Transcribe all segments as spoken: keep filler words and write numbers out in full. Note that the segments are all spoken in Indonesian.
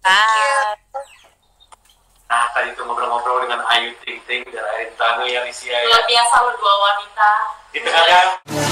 Bye. Nah, tadi itu ngobrol-ngobrol dengan Ayu Ting Ting dan Arin Tanu yang Isia ya. Luar biasa loh dua wanita. Gitu kan ya.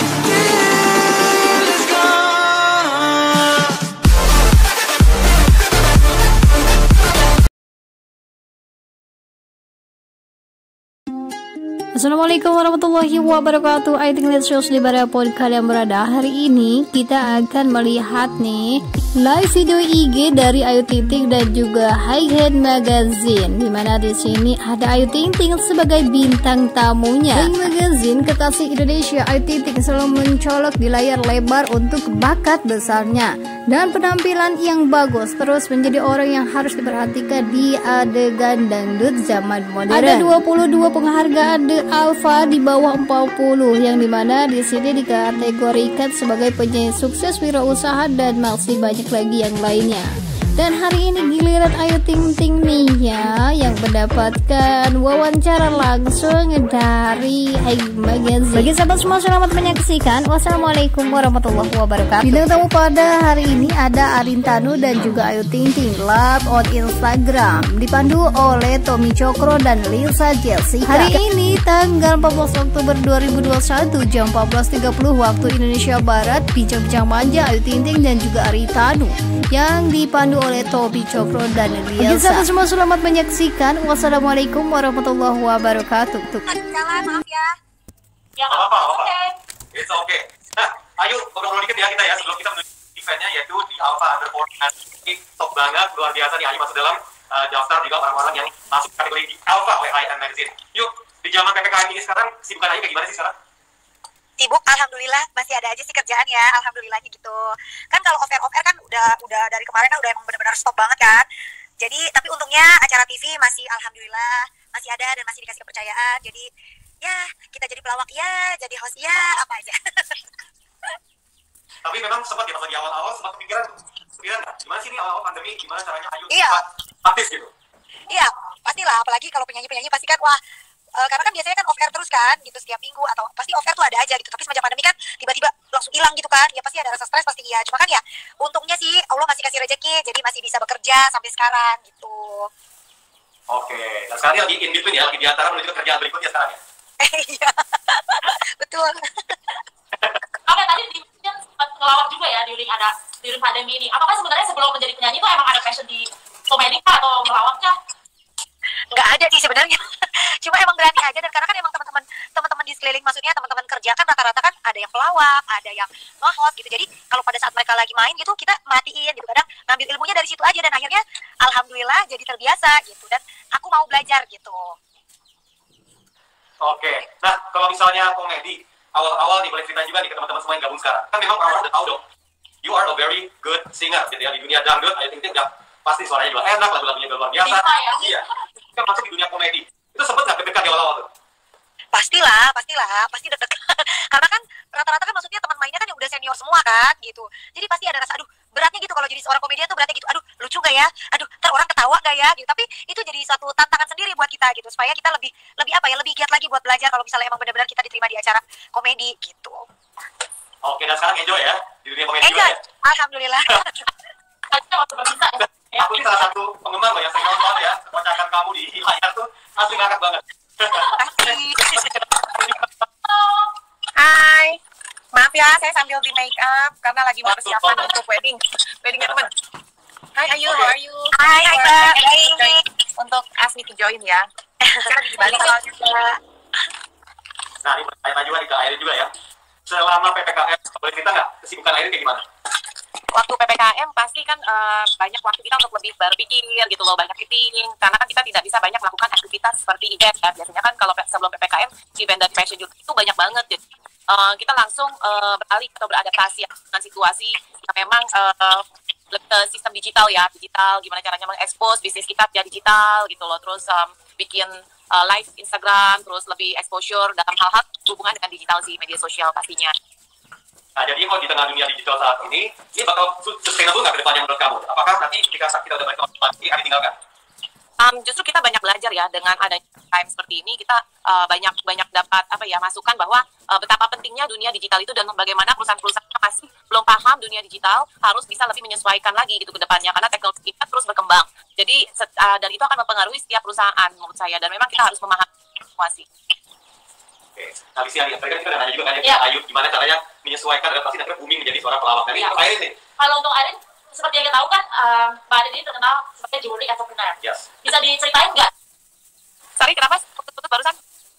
Assalamualaikum warahmatullahi wabarakatuh. I think let's show di dimanapun kalian berada. Hari ini kita akan melihat nih live video I G dari Ayu Ting Ting dan juga Highhead Magazine. Dimana di sini ada Ayu Ting Ting sebagai bintang tamunya. Highhead Magazine, kekasih Indonesia, Ayu Ting Ting selalu mencolok di layar lebar untuk bakat besarnya dan penampilan yang bagus, terus menjadi orang yang harus diperhatikan di adegan dangdut zaman modern. Ada dua puluh dua penghargaan The Alpha di bawah empat puluh, yang dimana di sini dikategorikan sebagai penyanyi sukses, wirausaha, dan masih banyak lagi yang lainnya. Dan hari ini giliran Ayu Ting Ting nih ya yang mendapatkan wawancara langsung dari Highhead Magazine. Bagi sahabat semua, selamat menyaksikan. Wassalamualaikum warahmatullahi wabarakatuh. Bintang tamu pada hari ini ada Arin Tanu dan juga Ayu Ting Ting live on Instagram, dipandu oleh Tommy Cokro dan Lisa Jessica. Hari ini tanggal empat belas Oktober dua ribu dua puluh satu jam empat belas tiga puluh waktu Indonesia Barat, bincang-bincang manja Ayu Ting Ting dan juga Arin Tanu yang dipandu oleh Tommy Cokro dan Lisa. Bagi sahabat semua, selamat menyaksikan. Wassalamualaikum warahmatullahi wabarakatuh. Jalan, maaf ya. Ya, Gak apa-apa, oke. okay. It's okay. Nah, ayo ngobrol dikit ya kita ya sebelum kita menuju eventnya, yaitu di Alpha Under empat puluh. Ini top banget, luar biasa nih. Ayu masuk dalam uh, daftar juga orang-orang yang masuk kategori di Alpha oleh Highhead Magazine. Yuk, di zaman P P K M ini sekarang kesibukan Ayu kayak gimana sih sekarang? Sibuk, alhamdulillah masih ada aja sih kerjaan ya, alhamdulillahnya gitu. Kan kalau off air off air kan udah udah dari kemarin kan udah emang benar-benar stop banget kan. Jadi tapi untungnya acara T V masih alhamdulillah masih ada dan masih dikasih kepercayaan. Jadi ya kita jadi pelawak ya, jadi host ya, apa aja. Tapi memang sempat ya, pas di awal-awal sempat kepikiran, kepikiran nggak? Gimana sih ini awal-awal pandemi, gimana caranya Ayu Iya. cepat aktif gitu? Iya, pastilah, apalagi kalau penyanyi-penyanyi pasti kan wah. Uh, karena kan biasanya kan off air terus kan gitu setiap minggu, atau pasti off air tuh ada aja gitu, tapi semenjak pandemi kan tiba-tiba langsung hilang gitu kan, ya pasti ada rasa stres pasti ya. Cuma kan ya untungnya sih Allah masih kasih rezeki, jadi masih bisa bekerja sampai sekarang gitu. Oke, nah sekarang lagi in between ya, lagi di antara menuju ke kerjaan berikutnya sekarang ya? Iya, betul. Oke, tadi di sempat ngelawak juga ya di ada di pandemi ini. Apakah sebenarnya sebelum menjadi penyanyi itu emang ada passion di komedi kah atau melawak kah? Nggak ada sih sebenarnya. Cuma emang berani aja, dan karena kan emang teman-teman teman-teman di sekeliling, maksudnya teman-teman kerja kan rata-rata kan ada yang pelawak, ada yang nge-host gitu. Jadi kalau pada saat mereka lagi main gitu kita matiin gitu, kadang ngambil ilmunya dari situ aja, dan akhirnya alhamdulillah jadi terbiasa gitu, dan aku mau belajar gitu. Oke, nah kalau misalnya komedi, awal-awal nih boleh cerita juga nih ke teman-teman semua yang gabung sekarang. Kan memang orang-orang udah tahu dong, you are a very good singer gitu ya, di dunia dangdut, Ayu Ting Ting udah pasti suaranya juga enak, lagu-lagunya juga luar biasa. Bisa ya? Iya, kan masuk di dunia komedi. Itu sempet nggak deg-degan di awal-awal tuh? Pastilah, pastilah, pasti deg-degan. Karena kan rata-rata kan maksudnya teman mainnya kan yang udah senior semua kan gitu. Jadi pasti ada rasa aduh beratnya gitu, kalau jadi seorang komedian tuh beratnya gitu. Aduh lucu gak ya? Aduh ntar orang ketawa gak ya? Gitu. Tapi itu jadi suatu tantangan sendiri buat kita gitu, supaya kita lebih lebih apa ya, lebih giat lagi buat belajar kalau misalnya emang benar-benar kita diterima di acara komedi gitu. Oke, dan sekarang enjoy ya di dunia komedi juga Enjoy, ya? alhamdulillah. Aja waktu bisa ya. Aku ini salah satu penggemar loh yang saya nonton ya, kekocakan kamu di layar tuh asli ngakak banget. Hai, maaf ya, saya sambil di make up karena lagi mau persiapan untuk wedding, weddingnya teman. Hai Ayu, how are you? Hai, hai Mbak. Baik. Untuk ask me to join ya. Saya lagi di Bali soalnya. Nah, ini tanya juga nih ke Airin juga ya. Selama P P K M, boleh cerita nggak kesibukan Airin kayak gimana? Waktu P P K M pasti kan uh, banyak waktu kita untuk lebih berpikir gitu loh, banyak meeting, karena kan kita tidak bisa banyak melakukan aktivitas seperti event ya. Biasanya kan kalau sebelum P P K M, event dan fashion juga itu banyak banget. Jadi uh, kita langsung uh, beralih atau beradaptasi ya, dengan situasi yang memang uh, lebih ke sistem digital ya, digital gimana caranya mengekspos bisnis kita via digital gitu loh. Terus um, bikin uh, live Instagram, terus lebih exposure dalam hal-hal hubungan dengan digital sih, media sosial pastinya. Nah, jadi kalau di tengah dunia digital saat ini, ini bakal sustainable nggak ke depannya menurut kamu? Apakah nanti ketika kita udah balik ke lagi, ada ditinggalkan? Um, justru kita banyak belajar ya dengan adanya time seperti ini, kita uh, banyak banyak dapat apa ya masukan bahwa uh, betapa pentingnya dunia digital itu dan bagaimana perusahaan-perusahaan yang masih belum paham dunia digital harus bisa lebih menyesuaikan lagi gitu ke depannya karena teknologi kita terus berkembang. Jadi set, uh, dan itu akan mempengaruhi setiap perusahaan menurut saya dan memang kita harus memahami situasi. Oke, Alicia, ya, tadi kan kita udah nanya juga kan Ya. Ayu gimana caranya menyesuaikan adaptasi dan akhirnya booming menjadi seorang pelawak. Nah, ini Ya. untuk Airin nih. Kalau untuk Airin, seperti yang kita tahu kan, uh, Mbak Airin ini terkenal sebagai jewelry entrepreneur. Yes. Bisa diceritain nggak? Sorry, kenapa putus-putus barusan?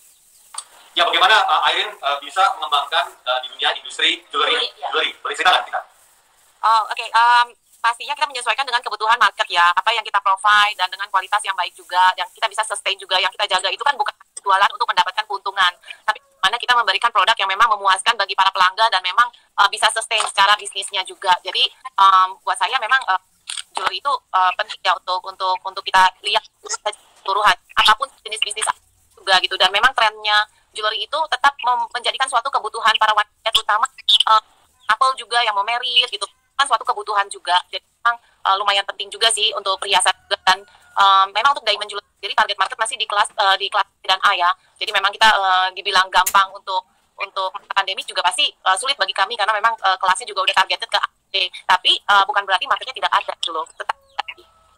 Ya, bagaimana uh, Airin uh, bisa mengembangkan uh, di dunia industri jewelry? Jewelry, ya. Jewelry, boleh ceritakan kita? Oh, oke. Okay. Um, pastinya kita menyesuaikan dengan kebutuhan market ya. Apa yang kita provide dan dengan kualitas yang baik juga, yang kita bisa sustain juga, yang kita jaga itu kan bukan jualan untuk mendapatkan keuntungan, tapi mana kita memberikan produk yang memang memuaskan bagi para pelanggan dan memang uh, bisa sustain secara bisnisnya juga. Jadi um, buat saya memang uh, jewelry itu uh, penting ya untuk untuk untuk kita lihat keseluruhan apapun jenis bisnis juga gitu. Dan memang trennya jewelry itu tetap menjadikan suatu kebutuhan para wanita, terutama uh, couple juga yang mau married gitu kan suatu kebutuhan juga. Jadi memang uh, lumayan penting juga sih untuk perhiasan juga. Dan um, memang untuk diamond jewelry jadi target market masih di kelas uh, di kelas C dan A ya. Jadi memang kita uh, dibilang gampang untuk untuk masa pandemi juga pasti uh, sulit bagi kami karena memang uh, kelasnya juga udah targeted ke A B. Tapi uh, bukan berarti marketnya tidak ada gitu loh. Tetap ada.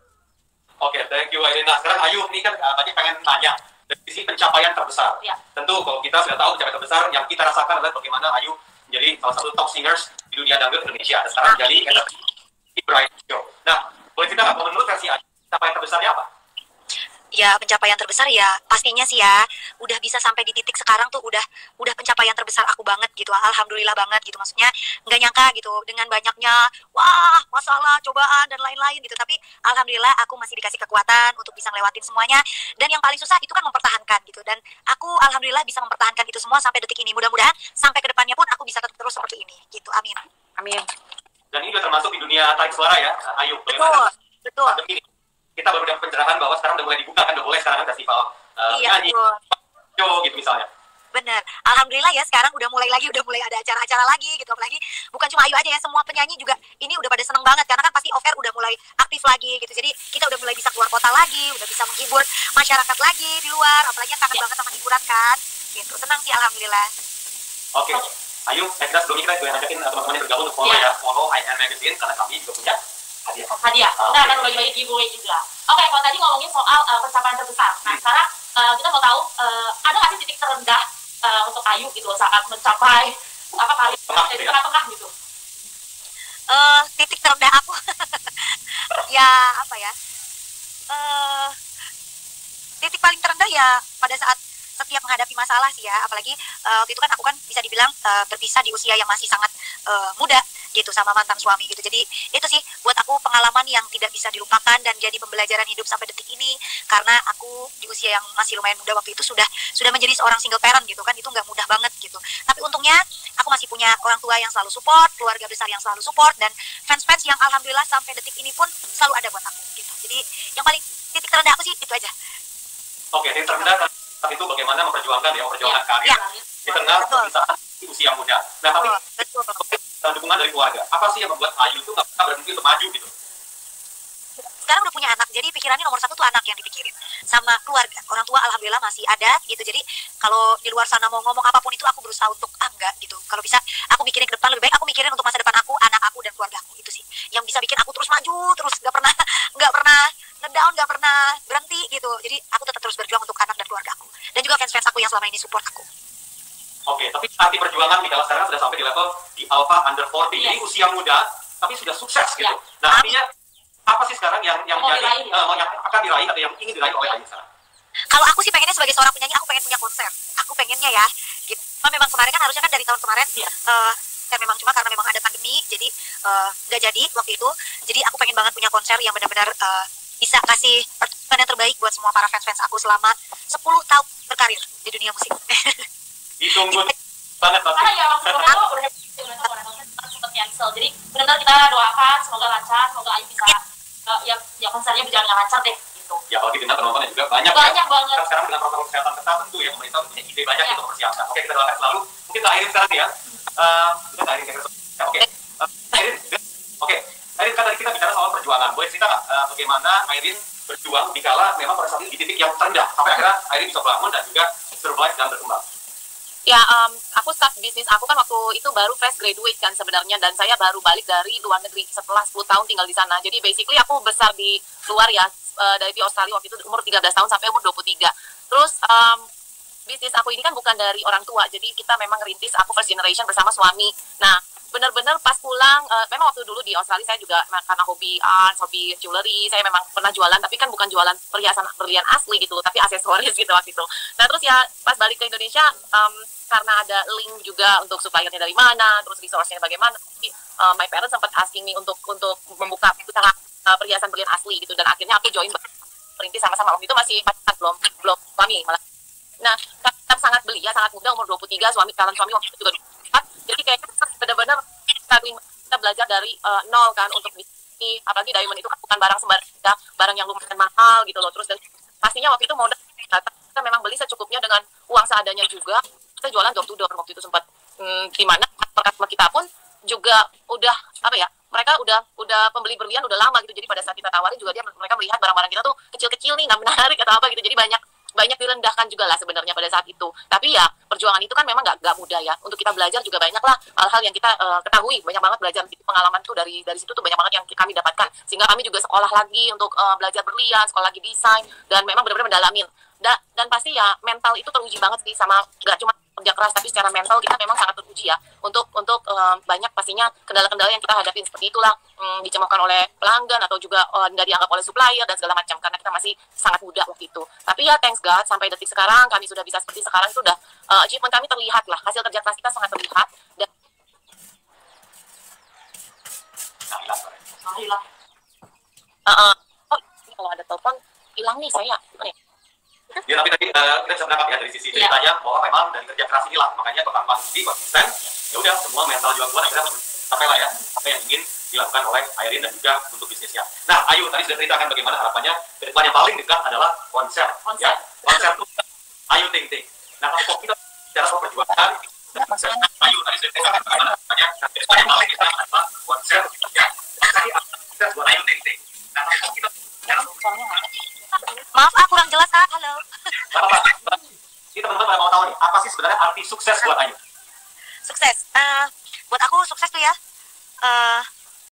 Oke, thank you Airin. Nah, sekarang Ayu ini kan uh, tadi pengen tanya dari sisi pencapaian terbesar. Ya. Tentu kalau kita sudah tahu pencapaian terbesar yang kita rasakan adalah bagaimana Ayu menjadi salah satu top singers di dunia dangdut Indonesia. Dan sekarang jadi Bright Show. Nah, boleh cerita nggak menurut versi Ayu pencapaian terbesarnya apa? Ya, pencapaian terbesar ya pastinya sih ya udah bisa sampai di titik sekarang tuh udah udah pencapaian terbesar aku banget gitu. Alhamdulillah banget gitu, maksudnya nggak nyangka gitu dengan banyaknya wah masalah cobaan dan lain-lain gitu, tapi alhamdulillah aku masih dikasih kekuatan untuk bisa ngelewatin semuanya. Dan yang paling susah itu kan mempertahankan gitu, dan aku alhamdulillah bisa mempertahankan itu semua sampai detik ini. Mudah-mudahan sampai ke depannya pun aku bisa tetap terus seperti ini gitu, amin. Amin. Dan ini juga termasuk di dunia tarik suara ya, Ayu. Betul, Bagaimana betul. pandemi ini? Kita baru dapat pencerahan bahwa sekarang udah mulai dibuka kan, udah boleh sekarang kan festival uh, Iya, nyanyi, betul. show gitu misalnya. Bener, alhamdulillah ya sekarang udah mulai lagi, udah mulai ada acara-acara lagi gitu. Apalagi bukan cuma Ayu aja ya, semua penyanyi juga ini udah pada seneng banget karena kan pasti off-air udah mulai aktif lagi gitu. Jadi kita udah mulai bisa keluar kota lagi, udah bisa menghibur masyarakat lagi di luar. Apalagi yang kangen banget sama hiburan kan gitu. Senang sih alhamdulillah. Oke, Ayu, saya kira sebelumnya kita juga ngajakin uh, teman-teman yang bergabung untuk follow Iya. ya, follow I N Magazine karena kami juga punya hadiah. Hadiah. Kita akan bagi-bagi giveaway juga. Oke, kalau tadi ngomongin soal uh, pencapaian terbesar. Nah, sekarang uh, kita mau tahu uh, ada nggak sih titik terendah uh, untuk Ayu gitu saat mencapai apa kali Tengah, di ya. tengah-tengah gitu. Eh titik terendah aku ya apa ya? Eh titik paling terendah ya pada saat setiap menghadapi masalah sih ya, apalagi uh, waktu itu kan aku kan bisa dibilang uh, berpisah di usia yang masih sangat uh, muda gitu sama mantan suami gitu. Jadi itu sih buat aku pengalaman yang tidak bisa dilupakan dan jadi pembelajaran hidup sampai detik ini, karena aku di usia yang masih lumayan muda waktu itu sudah sudah menjadi seorang single parent gitu kan, itu nggak mudah banget gitu. Tapi untungnya aku masih punya orang tua yang selalu support, keluarga besar yang selalu support, dan fans-fans yang alhamdulillah sampai detik ini pun selalu ada buat aku gitu. Jadi yang paling titik terendah aku sih itu aja. Oke, titik terendah saat itu bagaimana memperjuangkan ya, memperjuangkan Ya, karir ya. di tengah Betul. perpisahan di usia muda. Nah, tapi Betul, betul. uh, dukungan dari keluarga, apa sih yang membuat Ayu itu nggak pernah berhenti untuk maju gitu? Sekarang udah punya anak, jadi pikirannya nomor satu tuh anak yang dipikirin, sama keluarga. Orang tua alhamdulillah masih ada gitu, jadi kalau di luar sana mau ngomong apapun itu aku berusaha untuk ah enggak gitu. Kalau bisa aku mikirin ke depan, lebih baik aku mikirin untuk masa depan aku, anak aku, dan keluarga aku. Itu sih yang bisa bikin aku terus maju, terus nggak pernah nggak pernah ngedown, nggak pernah berhenti gitu. Jadi aku tetap terus berjuang untuk anak dan keluarga aku, dan juga fans-fans aku yang selama ini support aku. Oke, tapi arti perjuangan Mikaela sekarang sudah sampai di level di Alpha Under empat puluh, jadi Yes. usia muda tapi sudah sukses gitu. Ya. Nah, artinya apa sih sekarang yang yang Mau menjadi diraih, ya? uh, yang akan diraih atau yang ingin diraih oleh Ayu sekarang? Kalau aku sih pengennya sebagai seorang penyanyi, aku pengen punya konser. Aku pengennya ya, gitu. Cuma memang kemarin kan harusnya kan dari tahun kemarin, Iya. eh, dan memang cuma karena memang ada pandemi, jadi eh, nggak jadi waktu itu. Jadi aku pengen banget punya konser yang benar-benar eh, bisa kasih pertunjukan yang terbaik buat semua para fans-fans aku selama sepuluh tahun berkarir di dunia musik. Ditunggu banget pasti. Karena ya waktu kemarin tuh udah udah kemarin tuh sempat cancel. Jadi benar-benar kita doakan semoga lancar, semoga Ayu bisa uh, ya ya konsernya berjalan dengan lancar deh gitu. Ya apalagi dengan penontonnya juga banyak. Banyak ya. banget. Kan sekarang dengan protokol kesehatan ketat tentu ya pemerintah punya ide banyak Ya. untuk mempersiapkan. Oke, kita doakan selalu. Mungkin ke Airin sekarang nih ya. Uh, kita ke Airin kira-kira. Ya, Oke. Uh, Airin, oke. Airin kan tadi kita bicara soal perjuangan. Boleh cerita nggak uh, bagaimana bagaimana Airin berjuang dikala memang pada saat ini di titik yang terendah sampai akhirnya Airin bisa bangun dan juga survive dan berkembang. Ya, um, aku start bisnis aku kan waktu itu baru fresh graduate kan sebenarnya, dan saya baru balik dari luar negeri setelah sepuluh tahun tinggal di sana. Jadi basically aku besar di luar ya, uh, dari di Australia waktu itu umur tiga belas tahun sampai umur dua puluh tiga. Terus um, bisnis aku ini kan bukan dari orang tua, jadi kita memang ngerintis, aku first generation bersama suami. Nah, benar-benar pas pulang, uh, memang waktu dulu di Australia saya juga karena hobi art, hobi jewelry, saya memang pernah jualan, tapi kan bukan jualan perhiasan berlian asli gitu, tapi aksesoris gitu waktu itu. Nah terus ya pas balik ke Indonesia, um, karena ada link juga untuk suppliernya dari mana, terus resource-nya bagaimana, jadi, uh, my parents sempat asking me untuk untuk membuka usaha uh, perhiasan berlian asli gitu, dan akhirnya aku join perintis sama-sama. Waktu itu masih pacaran, belum belum suami malah. Nah, kita sangat belia, sangat muda, umur dua puluh tiga, suami calon suami waktu itu juga dua puluh empat. Jadi kayaknya benar-benar kita belajar dari uh, nol kan untuk bisnis. Apalagi diamond itu kan bukan barang sembarang, barang yang lumayan mahal gitu loh. Terus dan pastinya waktu itu modal kita memang beli secukupnya dengan uang seadanya juga. Kita jualan door to door waktu itu sempat, hmm, di mana customer kita pun juga udah apa ya, mereka udah udah pembeli berlian udah lama gitu. Jadi pada saat kita tawarin juga dia mereka melihat barang-barang kita tuh kecil-kecil nih, nggak menarik atau apa gitu. Jadi banyak banyak direndahkan juga lah sebenarnya pada saat itu. Tapi ya perjuangan itu kan memang nggak nggak mudah ya. Untuk kita belajar juga banyak lah hal-hal yang kita uh, ketahui, banyak banget belajar. Pengalaman tuh dari dari situ tuh banyak banget yang kami dapatkan, sehingga kami juga sekolah lagi untuk uh, belajar berlian, sekolah lagi desain, dan memang benar-benar mendalamin. Da, dan pasti ya mental itu teruji banget sih, sama nggak cuma kerja keras, tapi secara mental kita memang sangat teruji ya untuk untuk uh, banyak pastinya kendala-kendala yang kita hadapin seperti itulah, um, dicemoohkan oleh pelanggan atau juga uh, nggak dianggap oleh supplier dan segala macam, karena kita masih sangat muda waktu itu. Tapi ya thanks God sampai detik sekarang kami sudah bisa seperti sekarang, itu udah uh, achievement kami terlihat lah, hasil kerja keras kita sangat terlihat. Dan Nah, hilang. uh, uh, oh ini kalau ada telepon hilang nih saya. Nih. Ya tapi tadi uh, kita bisa menangkap ya dari sisi ceritanya bahwa memang dari kerja keras inilah makanya tanpa henti konsisten, ya udah semua mental juga kuat akhirnya sampai lah ya apa yang ingin dilakukan oleh Airin dan juga untuk bisnisnya. Nah Ayu tadi sudah ceritakan bagaimana harapannya ke depan yang paling dekat adalah konser, Konser. ya konser tuh Ayu Ting Ting. Nah kalau kita bicara soal perjuangan konser Ayu tadi sudah ceritakan bagaimana harapannya ke depan yang paling dekat adalah konser, ya tadi konser buat Ayu Ting Ting. Nah kalau kita bicara Maaf, ah kurang jelas ah. Halo. Bapak, ini teman-teman mau tahu nih, apa sih sebenarnya arti sukses buat Ayu? Sukses. Uh, buat aku sukses tuh ya. Uh,